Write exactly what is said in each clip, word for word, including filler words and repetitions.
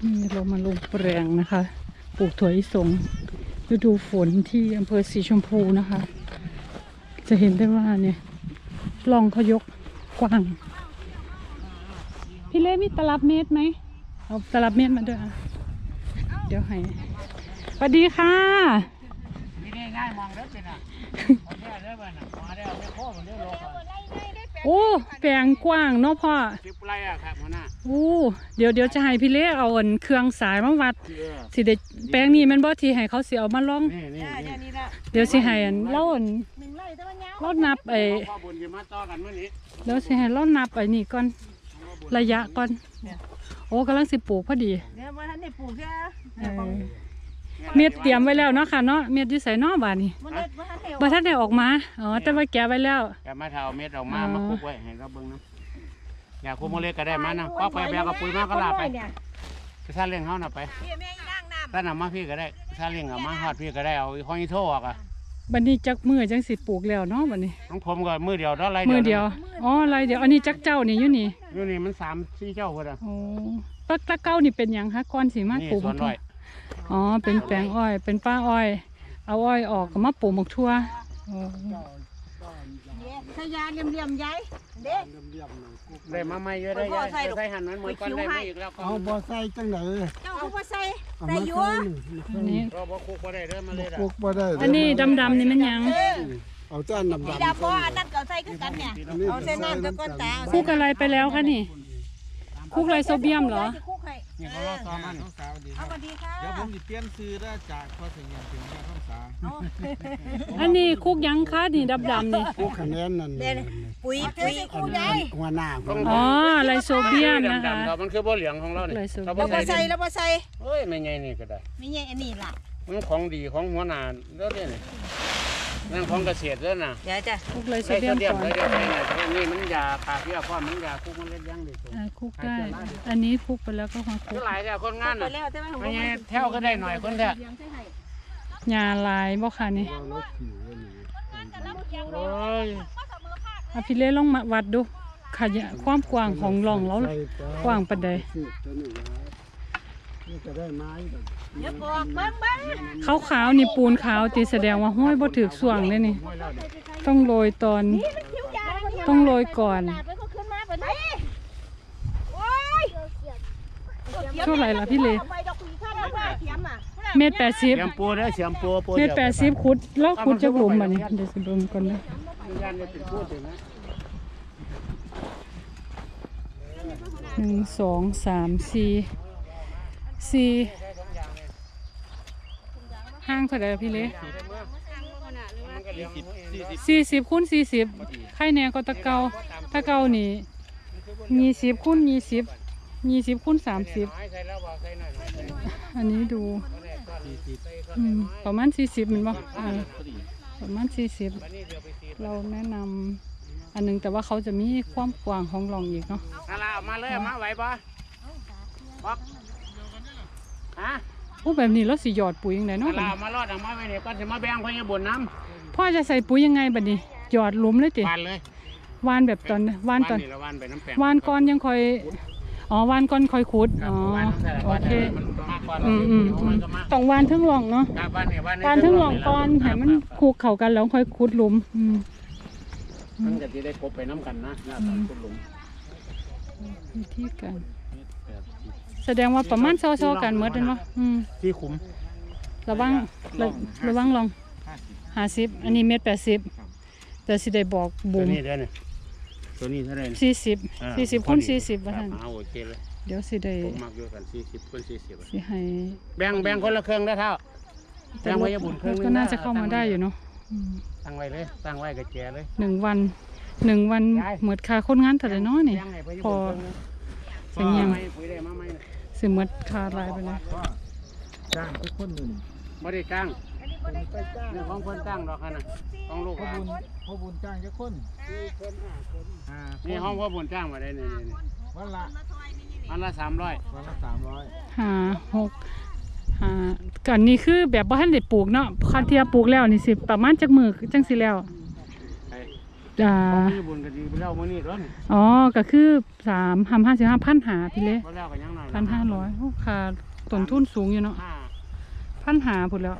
นี่เรามาลงแปลงนะคะปลูกถั่วลิสงฤดูฝนที่อำเภอสีชมพูนะคะจะเห็นได้ว่าเนี่ยลองเขายกกว้างพี่เล่มีตลับเมตรไหมเอาตลับเมตรมาด้วยอ่ะเดี๋ยวให้สวัสดีค่ะนี่ง่ายมองเด้อเป็นอ่ะเด้อเด้อบ้านอ่ะมาได้เอาไปโค้มันเด้อโลกโอ้แปลงกว้างเนาะพ่อสิบไร่อ่ะครับหัวหน้าโอ้เดี๋ยวเดี๋ยวจะให้พี่เล่เอาอันเครื่องสายมาวัดสิเด็แปลงนี้มันบ่ที่ให้เขาเสียเอามาลองเดี๋ยวสิให้อันเล่าอันเล่านับไอ้เดี๋ยวสิให้เล่านับไอ้นี่ก่อนระยะก่อนโอ้กำลังสิปลูกพอดีเดี๋ยวมาท่านได้ปลูกแค่เม็ดเตรียมไว้แล้วเนาะค่ะเนาะเม็ดอยู่ใส่นอกบ้านนี่บ่ท่านได้ออกมาอ๋อแต่ว่าแกะไว้แล้วแกะมาเท่าเม็ดออกมามาคุกไว้ให้เราเบิ่งนะอยากคุกโมเล็กก็ได้มานะก็ไปแบกกับปุ๋ยมาก็ลาไปไปซาเลี้ยงเขาหน่ะไปถ้าหน่ะมาพี่ก็ได้ซาเลี้ยงกับมาฮอดพี่ก็ได้เอาห้อยโท่ออกอ่ะบัดนี้จักมือจังสิปลูกแล้วเนาะบัดนี้ของผมก็มือเดียวเท่าไรมือเดียวอ๋อไรเดียวอันนี้จักเจ้านี่อยู่นี่อยู่นี่มันสามสี่เจ้าคนอ่ะโอ้ปักตะเก้านี่เป็นอย่างคะก้อนสีมาปลูกอ๋อเป็นแปลงอ้อยเป็นป้าอ้อยเอาอ้อยออกก็มาปลูกหมกทั่วขยาเลี่ยมเลี่ยมใหญ่เด็กได้มาไม่เยอะได้ใส่หั่นมันเหมือนกันได้ไม่อีกแล้วเอาบ่ใส่จังไหนเจ้าบ่ใส่ใส่ยัวอันนี้เราบ่คุกบ่ได้เด้อมาเลยล่ะคุกบ่ได้อันนี้ดำๆนี่มันยังเอาจ้านดำๆดำบ่อันนั้นก็ใส่คือกันเนี่ยเอาใส่น้ำกับก้นตาคุกอะไรไปแล้วคะนี่คุกไรโซเบียมเหรอนี่เขาล่อซ้อมมันเอาสวัสดีค่ะเดี๋ยวผมจะเปลี่ยนซื้อได้จากพอถึงอย่างถึงแม่ข้าวสารอันนี้คุกยังคะนี่ดำๆนี่คุกคะแนนนั่นปุ๋ยปุ๋ยคู่ใหญ่หัวหน้าอ๋อไรโซเบียมนะคะมันคือบ่เหลืองของเราเนี่ยเราบ่ใส่เราบ่ใส่เฮ้ยไม่ใหญ่นี่ก็ได้ไม่ใหญ่อันนี้ล่ะมันของดีของหัวหน้าแล้วเนี่ยนั่นของเกษตรแล้วนะเดี๋ยวจ้ะคุกไรโซเบียมก่อนนี่มันยาปากเพี้ยพ่อมันยาคุกมันเล็ดยังดีคุกได้อันนี้คุกไปแล้วก็มาคุกหลายแต่คนงานน่ะไม่ใช่แถวก็ได้หน่อยคนแท้ยาลายบ่ค่ะนี่โอ้ยอภิเล่ลองมาวัดดูขยะความกว้างของหล่องแล้วกว้างปานใดขาวๆนี่ปูนขาวตีแสดงว่าห้อยบ่ถึกส่วงเลยนี่ต้องโรยตอนต้องโรยก่อนเท่าไหร่ล่ะพี่เล่เมตรแปดสิบเสียมปูได้เสียมปูเมตรแปดสิบขุดแล้วขุดจะหลุมแบบนี้เดี๋ยวจะดูก่อนนะหนึ่งสองสามสี่สี่ห้างเท่าไหร่พี่เล่สี่สิบคูณสี่สิบไข่แน่ก็ตะเกาตะเกานี่ยี่สิบคูณยี่สิบยี่สิบคูณสามสิบอันนี้ดูประมาณสี่สิบมันบ่ประมาณสี่สิบเราแนะนำอันนึงแต่ว่าเขาจะมีความกว้างของหล่องอีกเนาะเอามาเลยมาไหวปะบอกฮะพวกแบบนี้เราสิหยอดปุ๋ยยังไงเนาะเอามารอดเอามาไว้เนี่ยก่อนจะมาแบ่งพ่อยังบ่นน้ำพ่อจะใส่ปุ๋ยยังไงบัดนี้หยอดหลุมเลยติวานเลยวานแบบตอนวานตอนวานก้อนยังคอยอ๋อวานก้อนคอยขุดอ๋อโอเคอืมอืมต้องวานทั้งหล่องเนาะวานทั้งหล่องก้อนให้มันคูกเข่ากันแล้วค่อยขุดหลุมอืมมันจะได้ครบไปน้ำกันนะหน้าตอนขุดหลุมวิธีการแสดงว่าประมาณซ้อๆกันเมื่อเดือนวะที่ขุมระวังระวังลองห้าสิบอันนี้เมตรแปดสิบแต่สิได้บอกบุ๋มตัวนี้เด้อเนี่ยตัวนี้เท่าไรสี่สิบสี่สิบคูณสี่สิบว่าท่านโอเคเลยเดี๋ยวสิได้มากเยอะกันสี่สิบคูณสี่สิบสิให้แบ่งแบ่งคนละเครื่องได้เท่าแบ่งไว้ยบุญเครื่องก็น่าจะเข้ามาได้อยู่เนาะตั้งไว้เลยตั้งไว้กับแจเลยหนึ่งวันหนึ่งวันเหมือนคาคนงานเท่าไรน้อยนี่พอเสียงยังสิเหมือนคาลายไปเลยจ้างทุกคนหนึ่งไม่ได้จ้างนี่ของคนจ้างดอกขนาดของลูกพ่อบุญพ่อบุญจ้างแค่คนนี่ห้องพ่อบุญจ้างมาได้เนี่ยวันละวันละสามร้อยวันละสามร้อยห้าหกห้าก่อนนี้คือแบบว่าให้เด็ดปลูกเนาะคาเทียปลูกแล้วนี่สิประมาณจักมือจังสิแล้วจ้าอ๋อก็คือสามห้าห้าสิบห้าพันหาพี่เล่พันห้าร้อยค่าต้นทุนสูงอยู่เนาะห้าพันหาพุ่นแล้ว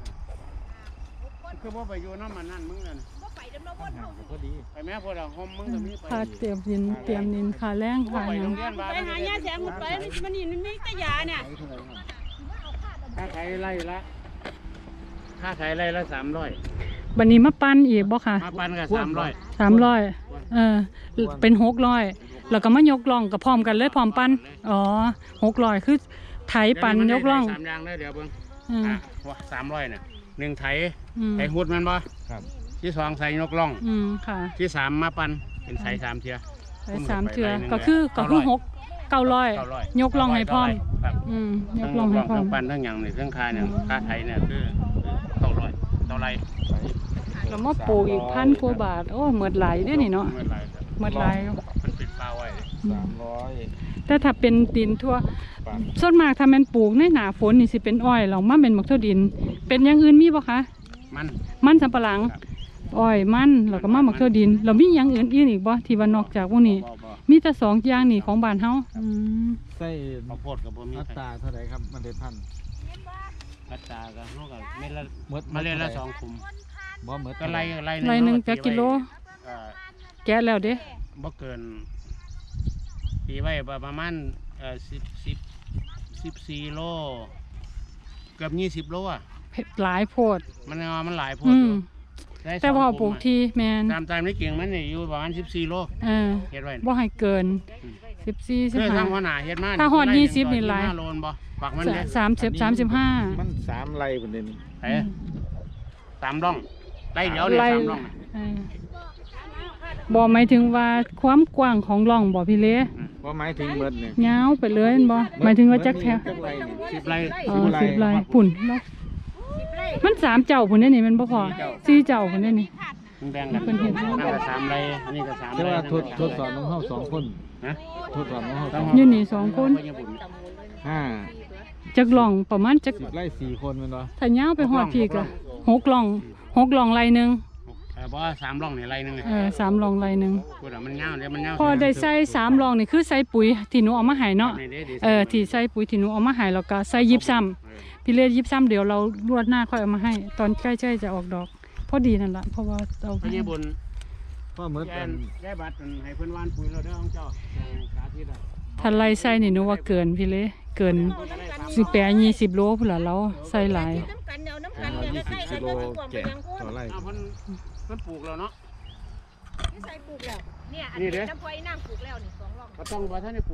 คือว่าไปอยู่น้ำมันนั่นมึงนั่นพอดีไปแม่พวกเราห่มมึงก็มีไปค่าเตรียมดินเตรียมดินค่าแรงค่าไปหยัโรง งเรียนบ้านไปหาญาแสงหมดไปมันนี่มันมีแต่ยาเนี่ยค่าไถไร่ละค่าไถไร่ละสามร้อยบัดนี้มาปั้นอีกบ่ค่ะมาปันกับสามร้อยสามร้อยเออเป็นหกร้อยแล้วก็มายกล่องกับพร้อมกันเลยพร้อมปั้นอ๋อหกร้อยคือไถปั่นยกล่องสามอย่างเลยเดี๋ยวเบิ่งอืมอ่ะว่าสามร้อยเนี่ยหนึ่งไถอืมไถหุดแมันบ่ครับที่สองใส่ยกล่องอืมค่ะที่สามมาปันเป็นใส่สามเทียไถสามเทือก็คือก็คือหกเก้าร้อยเก้าร้อยยกล่องให้พร้อมครับอืมยทั้กงล่องให้พร้อทั้มงปันทั้งอย่างนี่ทั้งคาเนี่ยค่าไถเนี่ยคือเก้าร้อยเท่าไรแล้วมาปลูกอีกพันกว่าบาทโอ้หมดหลายเด้อนี่เนาะเมื่อไรครับหมดหลายมันปิดปลาไว้สามร้อยแต่ถ้าเป็นดินทั่วบาทส่วนมากถ้าแม่นปลูกในหน้าฝนนี่สิเป็นอ้อยหรอกมาเป็นหมักทั่วดิน เป็นอย่างอื่นมีบ่คะมันมันสำปะหลังครับอ้อยมันแล้วก็มาหมักทั่วดินเรามีอย่างอื่นอีกบ่ที่ว่านอกจากพวกนี้บ่บ่มีแต่สองอย่างนี่ของบ้านเฮาอืมใส่ข้าวโพดกับบ่มีอัตราเท่าไหร่ครับมันเด็ดพันธุ์อัตราก็เฮาก็เม็ดละหมดมาเล่นละสองขุมบ่เหมือนก็ไล่ไล่ไรหนึ่งเฮาจักกิโลเอ่อแกะแล้วเด้บ่เกินปีไว้ประมาณเอ่อสิบสิบสิบสี่โลเกือบยี่สิบโลอ่ะเผ็ดหลายโพดมันเอามันหลายโพดอือมยู่ได้แต่พอสงปลูกขุมะทีแมนตามตามนี้เก่งมันนี่อยู่ประมาณสิบสี่โลเออเฮ็ดไว้บ่ให้เกินสิบสี่สิบเพื่อห้าทางหัวหน้าเฮ็ดมาถ้าฮอดไร่ยี่สิบงนี่หลายยี่สิบห้โลนบ่ปักมันเด้สามสิบสามสิบห้ามันสามไรประเด็นไอ้สามร่องไล่เดียวเนี่ยไล่สามร่องน่ะเออบ่หมายถึงว่าความกว้างของร่องบ่พี่เละว่าหมายถึงเบิดเนี่ยยาวไปเลยแม่นบ่หมายถึงว่าจักแถวจักไรเนี่ยสิบไร่อ๋อสิบไร่ปุ่นเนาะมันสามเจ้าพุ่นเด้นี่แมันบ่พอสี่เจ้าพุ่นเด้นี่มันแบ่งกันเพิ่นเห็นนั่นก็สามไร่อันนี้ก็สามแต่ไร่ว่านั่นทก็ดสามทดสอบน้องเข้าสองคนนะทดสอบน้องเข้าสต้อองงอยู่นี่สองคนห้าจักร่องประมาณจักสิบไรสี่คนแมันบ่ถ้ายาวไปฮอดพี่ก็หกร่องหกร่องไรหนึงเออเพราะว่าสามร่องนี่ไร่หนึงไงเออสามร่องไรหนึงพูดอ่ะมันยาวเดี๋ยวมันยาวพอได้ใส่สามรองนี่คือใส่ปุ๋ยที่หนูเอามาให้เนาะนี่ด้ดีเออที่ใส่ปุ๋ยที่หนูเอามาให้แล้วก็ใส่ยิบซ้ำพี่เลยิบซ้ำเดี๋ยวเราลวดหน้าค่อยเอามาให้ ตอนใกล้ๆจะออกดอก พอดีนั่นแหละเพราะว่าเอาพญาบุญพ่อเหมือนแกกันนแก้บัตรให้เพิ่นวานปุ๋ยเราเด้อของเจ้าสาธิตอ่ะถ้าไล่ใส่นี่หนูว่าเกินพี่เลเกินสิบแปดยี่สิบโลพุ่นละเราใส่หลายน้ำกันเดี๋ยวน้ำกันยี่เนี่ยสิบใกล้ๆกิกันโลเดี๋ยวกว่าแกะไปยังคนต่อไรอ้าวเพิ่นเพิ่นปลูกแล้วเนาะใส่ปลูกแล้วเนี่ยอันนี่นี้เด้อน้ำพลอยนั่งปลูกแล้วนี่สองรองก็ต้องว่าท่านได้